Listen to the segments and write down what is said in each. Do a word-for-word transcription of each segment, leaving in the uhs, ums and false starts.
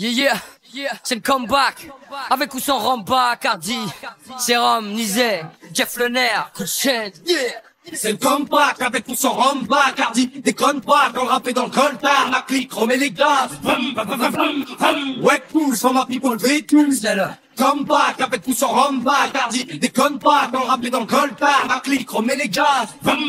Yeah, yeah, yeah. C'est le comeback. Avec ou sans Ramba, Cardi, Serum, Nizé, Jeff Lener, Coachette, yeah. C'est le comeback avec ou sans Ramba, Cardi, déconne pas quand rapper dans le coltard, ma clique remet les gaz. Ouais, cool, sans ma people, V two, c'est le comeback avec ou sans Ramba, Cardi, déconne pas quand rapper dans le coltard, ma clique remet les gaz.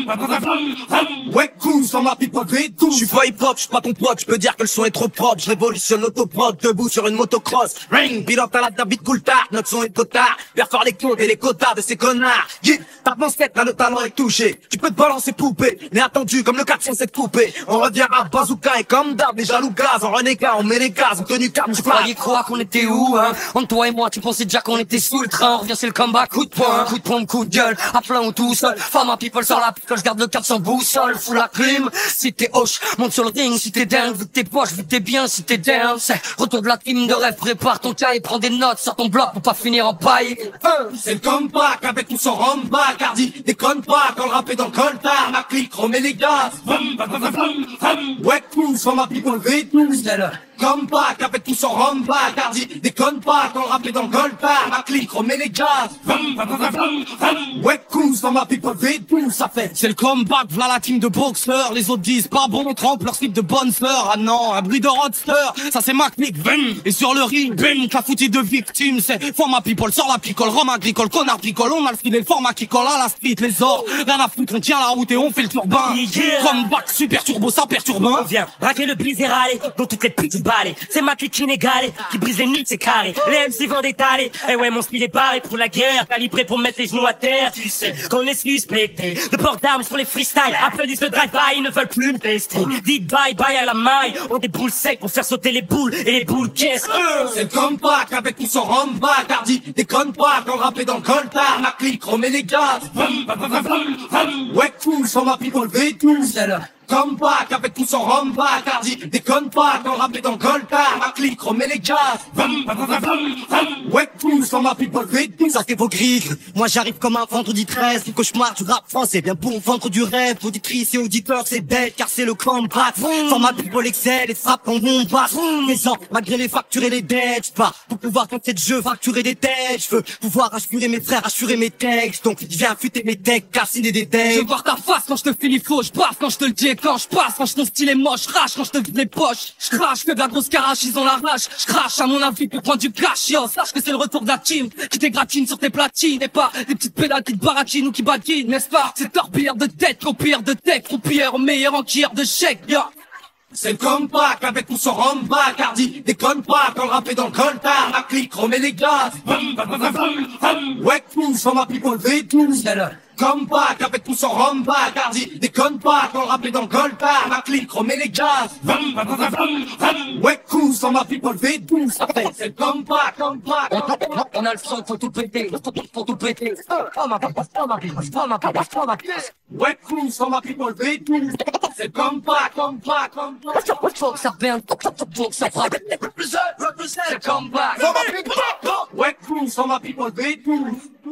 Ouais, cool, sans ma people, V two. J'suis pas hip-hop, j'suis pas ton pote, j'peux dire que le son est trop propre. J'révolutionne l'autoprod, debout sur une motocross. Ring, pilote à la David Coulthard, notre son est totard. Faire fort les comptes et les quotas de ces connards. Yeah, t'as pensé que là le talent est touché. Tu peux te balancer poupée, mais attendu comme le quatre cent sept coupé. On revient à bazooka et comme d'hab, les jaloux gaz. En renégat, on met les gaz, on tenu cap, tu croyais croire qu'on était où, hein? Entre toi et moi, tu pensais déjà qu'on était sous le train. On revient, c'est le comeback, coup de poing, coup de pompe, coup de gueule. À plein ou tout seul, femme à people sur la picole, je garde le cap sans boussole, fous la clim. Si t'es hoche, monte sur le ring, si t'es dingue, vu que t'es poche, vu que t'es bien, si t'es down, c'est retour de la team de rêve, prépare ton cas et prends des notes sur ton bloc pour pas finir en paille. C'est le comeback avec ou sans Ramba, Cardi, déconne pas quand le rap est dans le coltard, ma clique remet les gaz. Ouais, cool, sans ma people, V two, c'est le comeback avec ou sans Ramba, Cardi, déconne pas quand le rap est dans le coltard, ma clique remet les gaz. Ouais, cool, sans ma people, V two, ça fait. C'est le comeback, v'là la team de boxeurs. Les autres disent pas bon, on trempe leur slip de bonne fleur. Ah non, un bruit de roadster, ça c'est ma clique, bim. Et sur le ring, bim, clafoutis de victimes. C'est format people, sort la picole, rhum agricole, connard picole. On a le filet, le format qui colle à la street, les ors. Rien à foutre, on tient la route et on fait le turbin. Yeah. Comeback, super turbo, ça perturbe. On vient braquer le bise et râler dans toutes les petites balles. C'est ma clique inégalée qui brise les nuits, c'est carré. Les M C vont détaler. Et ouais, mon style est barré pour la guerre, calibré pour mettre les genoux à terre. Tu sais qu'on est suspecté de port d'armes sur les freestyles. Applaudissent le drive-by, ils ne veulent plus me tester. Dites bye bye à la maille. On déboule sec pour faire sauter les boules et les boules caisses. C'est le comeback avec ou sans Ramba, Cardi, déconne pas quand le rap est dans le coltard, ma clique remet les gaz. Ouais, cool, sans ma people, V two, c'est le comeback avec ou sans Ramba, Cardi, déconne pas quand le rap est dans le coltard, ma clique remet les gaz. Ouais, cool, sans ma people, V two. Ça c'est vos griffes, moi j'arrive comme un vendredi treize. Le cauchemar du rap français, bien pour vendre du rêve. Auditrices et auditeurs, c'est bête car c'est le comeback. Format people excel et frappe quand on passe. Les gens, malgré les factures et les dettes, j'pars pour pouvoir tenter de jeu, facturer des têtes. J'veux pouvoir assurer mes frères, assurer mes textes. Donc je viens affûter mes textes, cassiner des Je têtes. veux voir ta face quand je te finis faux, je paf quand je te le dis, quand je passe, quand je ton style est moche, rage quand je te vide les poches, je crache, je fais de la grosse carache, ils ont la rage, je crache à mon avis pour prendre du cash, yo, sache que c'est le retour de la team, qui t'égratine sur tes platines, et pas des petites pédales qui te baratinent ou qui badinent, n'est-ce pas? C'est torpilleur de tête, trop pire de tech, trop pire, meilleur enquilleur de chèque, yo. C'est le comeback avec ou sans Ramba, Cardi, déconne pas quand le rap est dans le coltard, ma clique remet les gaz. Ouais, cool, sans ma people, V two, c'est le comeback avec ou sans Ramba, Cardi, déconne pas quand le rap est dans le coltard, ma clique remet les gaz. Ouais, cool, sans ma people, V two, ça fait. C'est le comeback, comeback. On a le son, faut tout péter, faut tout, faut tout péter. Oh ma papa, oh ma papa, oh ma papa, oh ma papa. Ouais, cool, sans ma people, V two. C'est le comeback, comeback, comeback. Faut que ça revienne, faut que ça frappe. Represent, represent. C'est le comeback. Ouais, cool, sans ma people, V two.